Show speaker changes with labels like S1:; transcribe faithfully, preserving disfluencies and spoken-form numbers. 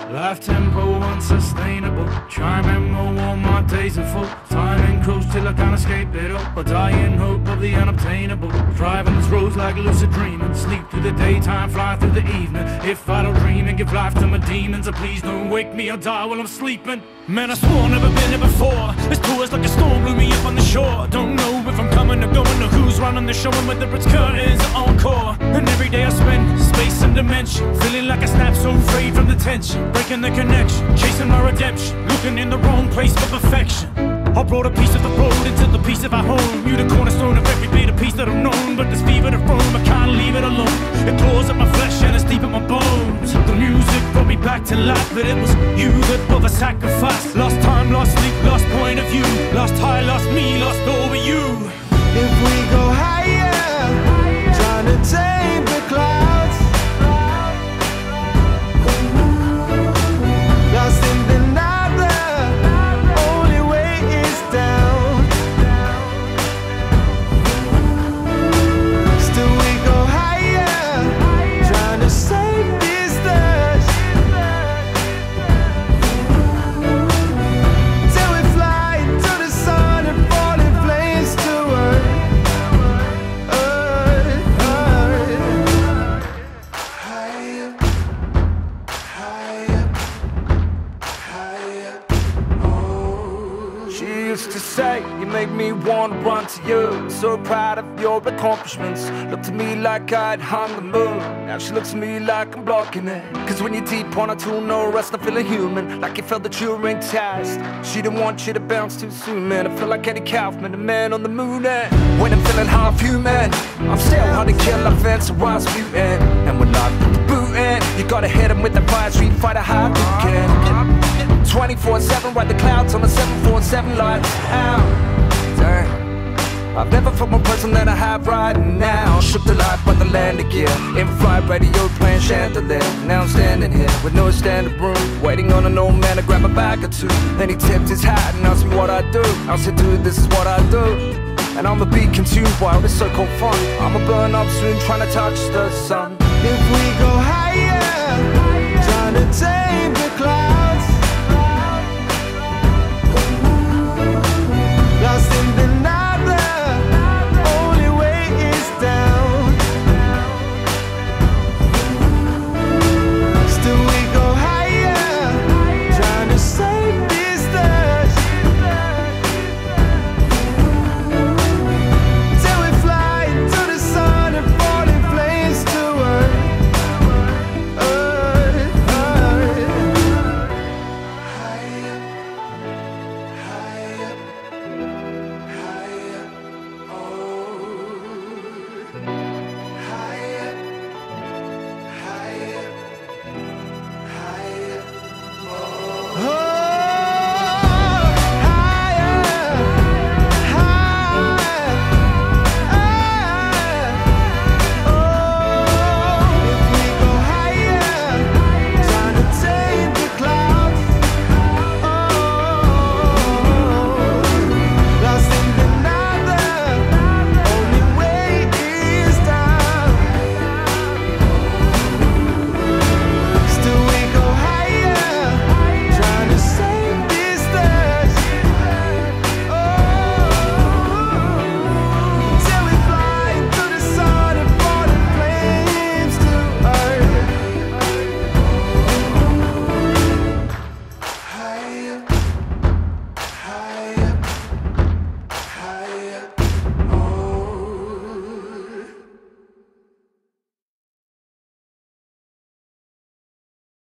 S1: Life tempo unsustainable. Try and remember all my days are full. Time and cruise till I can't escape it all. I die in hope of the unobtainable. Driving these roads like lucid dreaming. Sleep through the daytime, fly through the evening. If I don't dream and give life to my demons, so please don't wake me or die while I'm sleeping. Man, I swore never been here before. This tour is like a storm, blew me up on the shore. Don't know if I'm coming or going or who's running the show, and whether it's curtains or encore. And every day I spend space and dimension, feeling like I snap so frayed from the tension. Breaking the connection, chasing my redemption, looking in the wrong place for perfection. I brought a piece of the road into the piece of our home. You the cornerstone of every bit of piece that I've known. But this fever to roam, I can't leave it alone. It claws at my flesh and it's deep in my bones. The music brought me back to life, but it was you that brought the sacrifice. Lost time, lost sleep, lost point of view. Lost high, lost me, lost all but you.
S2: If we go higher, trying to tame the clouds, lost in the nada, only way is down. Still we go higher, trying to save this thirst, till we fly to the sun and fall in flames to earth, earth, earth. Higher, higher, higher, oh.
S1: She used to say, you make me want to run to you. So proud of your accomplishments. Looked to me like I'd hung the moon. Now she looks at me like I'm blocking it. Cause when you're deep on a tool, no rest, I'm feeling human. Like you felt that you were in test. She didn't want you to bounce too soon, man. I feel like Eddie Kaufman, the man on the moon. And when I'm feeling half human, I'm still hard to kill, I fancy Rasputin. And when I put the boot in, you gotta hit him with the fire, Street Fighter high can. twenty-four seven, ride the clouds on the seven four seven lights out. Dang. I've never felt more present than I have right now. Shook the life by the land again. In flight, radio playing chandelier. Now I'm standing here with no standing room, waiting on an old man to grab a bag or two. Then he tipped his hat and asked me what I do. I said, dude, this is what I do. And I'ma be consumed by all this so-called fun. I'ma burn up soon trying to touch the sun.
S2: If we go higher, trying to tame